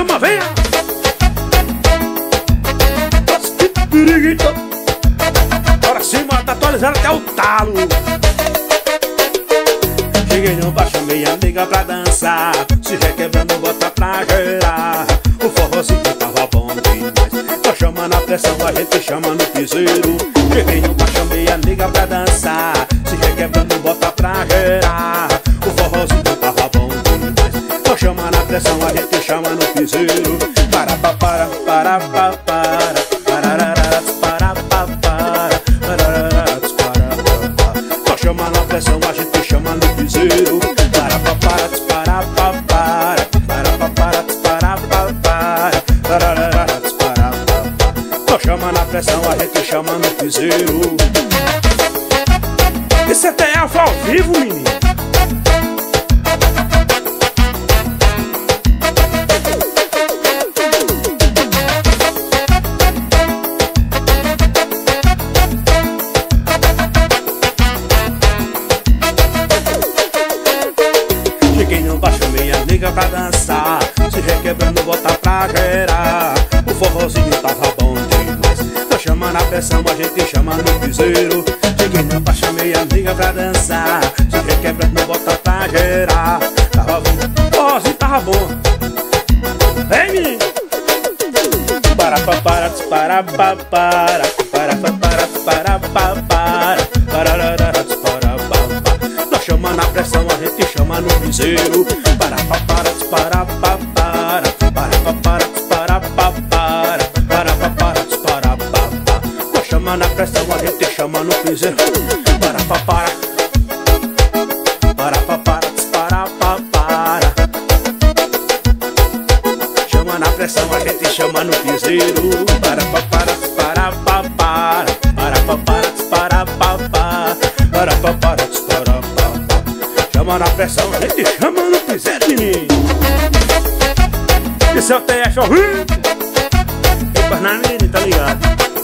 chama, venha! Bora cima, tá atualizando até o talo. Cheguei no bar, chamei a amiga pra dançar. Se requebrando, bota pra gerar. O forrozinho tava bom demais. Tô chamando a pressão, a gente chama no piseiro. Cheguei no bar, chamei a amiga pra dançar. Se requebrando, bota pra gerar. O forrozinho tava bom demais. Tô chamando a pressão, a gente chama no piseiro. Para, para, para, para, para, para. Tô chamando a pressão, a gente chama no piseiro. Para, para, para, para, para, para, para, para. Tô chamando a pressão, a gente chama no piseiro. Esse é TF ao vivo, menino. Pra dançar, se requebrando, bota pra gerar. O forrozinho tava bom demais. Tô chamando a pressão, a gente chama no piseiro. Cheguei no bar, chamei a amiga pra dançar. Se requebrando, bota pra gerar. Tava bom, o forrozinho tava bom. Vem, menino! Para, para, para, para, para, para, para, para, para, para. Tô chamando a pressão, a gente chama no piseiro. Para, para, para, para, para, para, para, para. Tô chamando a pressão, a gente chama no piseiro. Para, para, para, para, para. Chamando a pressão, a gente chama no piseiro. Para, para, para, para, para, para, para. Chamando a pressão, a gente chama no piseiro, menino. Esse é o TF ao vivo. Tem Parnamiri, tá ligado?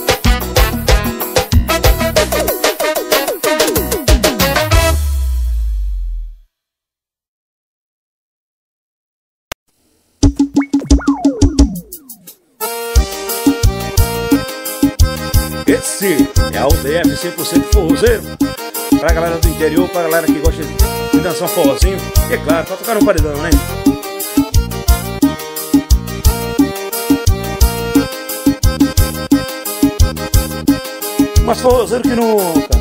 Esse é o TF 100% forrozeiro. Pra galera do interior, pra galera que gosta de dançar um forrozinho. E é claro, pra tocar no paredão, né? Mas forrozeiro que nunca.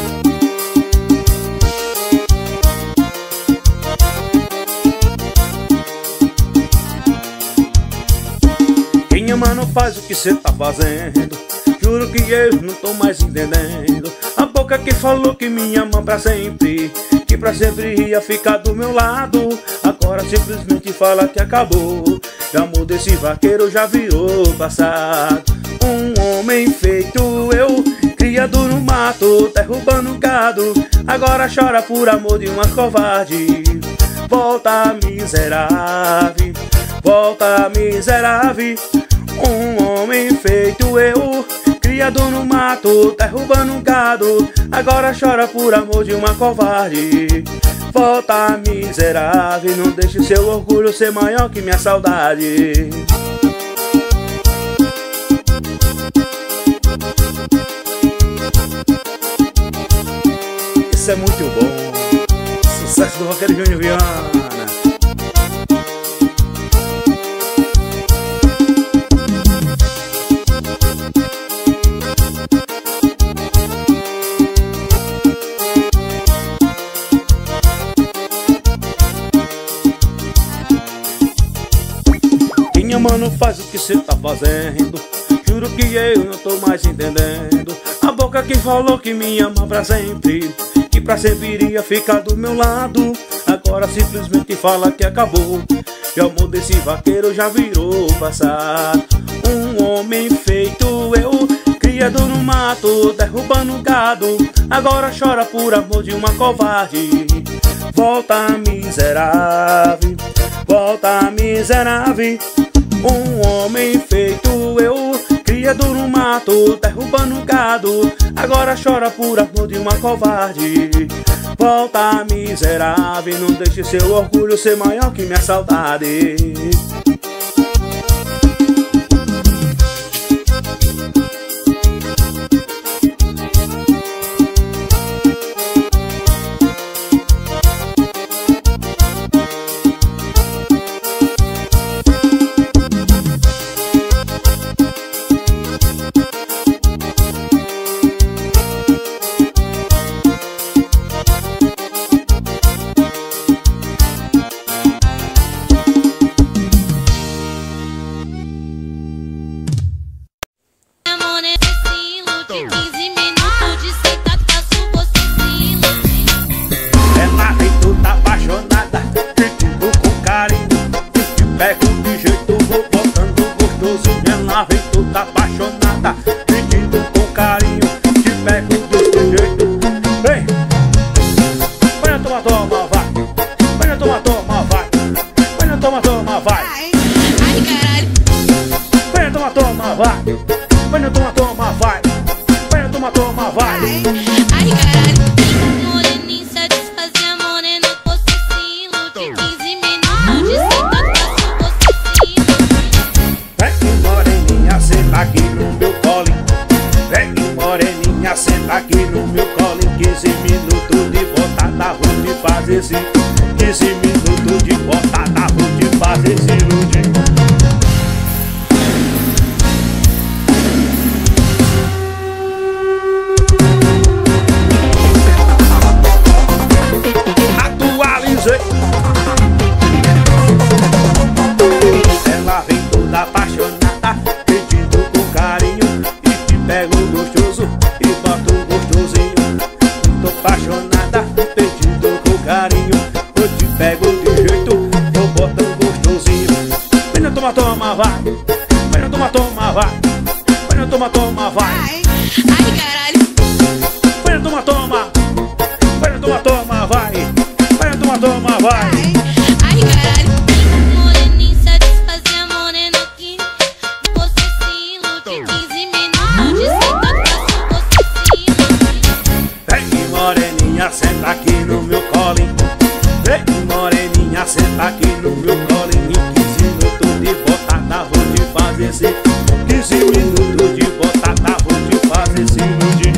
Quem ama não faz o que cê tá fazendo. Juro que eu não tô mais entendendo. A boca que falou que me ama pra sempre, que pra sempre ia ficar do meu lado, agora simplesmente fala que acabou. O amor desse vaqueiro já virou passado. Um homem feito eu, criado no mato, derrubando gado, agora chora por amor de uma covarde. Volta miserável, volta miserável. Um homem feito eu, criado no mato, derrubando gado, agora chora por amor de uma covarde. Volta miserável, não deixe seu orgulho ser maior que minha saudade. Isso é muito bom. Sucesso do Vaqueiro Júnior Viana. Quem ama não faz o que cê tá fazendo. Juro que eu não tô mais entendendo. A boca que falou que me ama pra sempre, que pra sempre iria ficar do meu lado, agora simplesmente fala que acabou. E o amor desse vaqueiro já virou passado. Um homem feito eu, criado no mato, derrubando gado, agora chora por amor de uma covarde. Volta miserável, volta miserável. Um homem feito eu, criado no mato, derrubando gado, agora chora por amor de uma covarde. Volta miserável, não deixe seu orgulho ser maior que minha saudade. toma, vai. Vai no toma, toma, vai. Ai, caralho. Vai no toma, toma, vai. Vai no toma, toma, vai. Vai no toma, toma, vai. Ai, caralho. Moreninho satisfazia a morena possessivo. De 15 minutos de senta possessivo. Vem moreninha, senta aqui no meu colo. Vem moreninha, senta aqui no meu colo. 15 minutos de botada, vou te fazer esse. 15 minutos de botada, vou te fazer esse iludir. Atualizei. Ela vem toda apaixonada, pedindo com carinho, e te pego gostoso e boto gostosinho. Tô apaixonada, pedindo com carinho, eu te pego de jeito, eu boto gostosinho. Vem no toma, toma, vai. Vem no toma, toma, vai. Vem no toma, toma, vai. Ai, caralho. Vem no toma, toma. Vem no toma, toma, vai. Vem no toma, toma, vai. Ai, caralho. Moreninho satisfazia a morena aqui possessivo. De 15 minutos de senta possessivo. Vem moreninha, senta aqui no meu colo. Vem moreninha, senta aqui no meu colo. 15 minutos de botada, vou te fazer esse. 15 minutos de botada, vou te fazer esse iludir.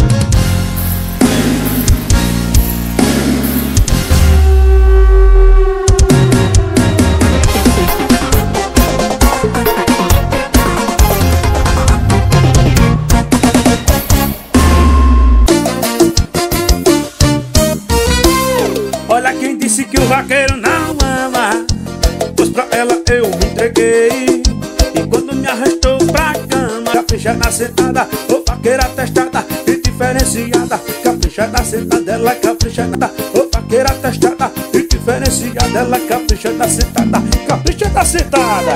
Olha quem disse que o vaqueiro não ama, pois pra ela eu me entreguei. E quando me arrastou pra cama, capricha na sentada, ô vaqueira testada e diferenciada. Capricha na sentada, ela capricha na, ô vaqueira testada e diferenciada. Ela capricha na sentada, capricha na sentada.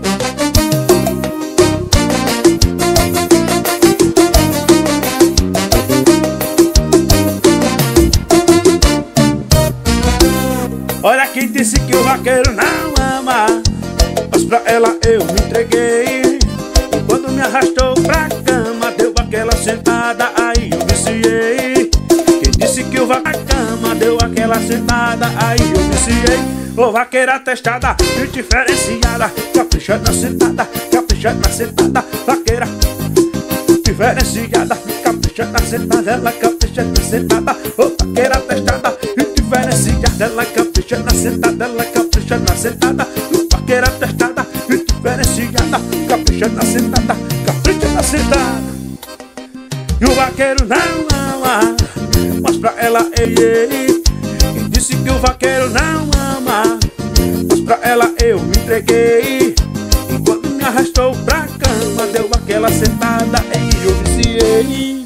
Olha quem disse que o vaqueiro não ama, mas pra ela eu me entreguei. E quando me arrastou pra cama, deu aquela sentada, aí eu viciei. Quem disse que o vaqueiro na cama, deu aquela sentada, aí eu viciei. Ô vaqueira testada e diferenciada, capricha na sentada, capricha na sentada. Vaqueira diferenciada, capricha na sentada, ela capricha na sentada. Ô vaqueira testada e diferenciada, ela capricha na sentada, ela capricha na sentada. Vaqueira testada e diferenciada, capricha na sentada, capricha na sentada. E o vaqueiro não ama, mas pra ela ei. Quem disse que o vaqueiro não ama, mas pra ela eu me entreguei. E quando me arrastou pra cama, deu aquela sentada e eu viciei.